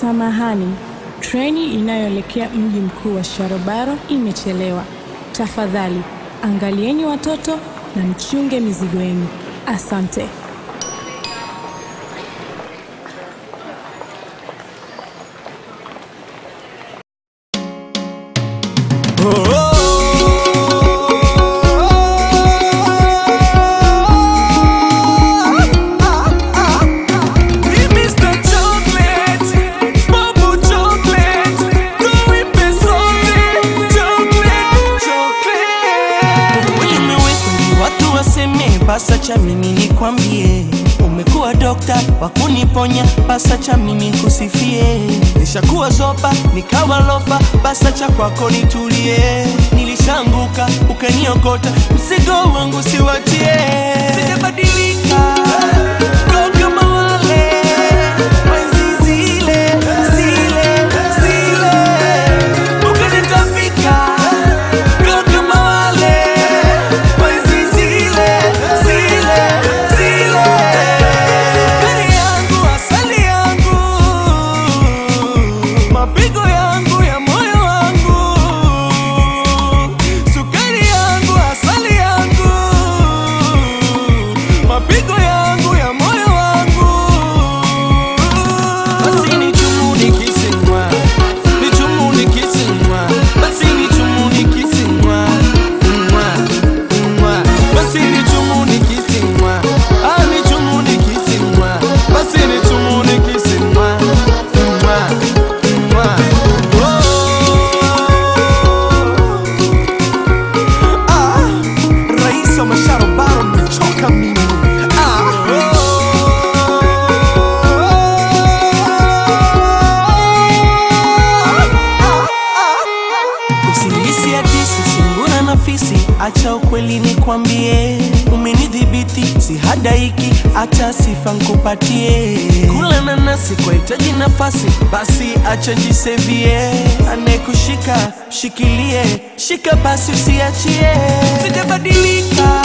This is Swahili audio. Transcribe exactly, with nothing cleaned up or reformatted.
Samahani, treni inayoelekea mji mkuu wa Sharobaro imechelewa. Tafadhali, angalieni watoto na mchunge mizigo yenu. Asante. Pasa cha mimi nikwambie, umekuwa dokta wakuniponya. Pasa cha mimi kusifie, nishakuwa zopa nikawa lofa. Pasa cha kwako nitulie, nilishanguka ukaniokota. Mzigo wangu siwatie, sijabadilika kama wale wenzi zile zile zile. Ukanitapika kama wale wenzi zile zile zile. Sukari yangu, asali yangu, mapigo yangu ya moyo wangu. Sukari yangu, asali yangu, mapigo yangu ya moyo wangu. Basi nichumu nikisimwa, nichumu nikisimwa. Basi nichumu nikisimwa, mwa, mwa. Basi nichumu nikisimwa, ah nichumu nikisimwa. Basi nichumu nikisimwa, mwa, mwa. Ah, rais wa Sharobaro mchoka mimi. Ah, usinihisi hadisi, singura na fisi. Acha ukweli nikwambie, umenidhibiti sihadaiki. Acha sifa nkupatie, kula nanasi kwa hitaji nafasi. Basi acha jisevie, anekushika shikilie, shika basi usiachie. Sijabadilika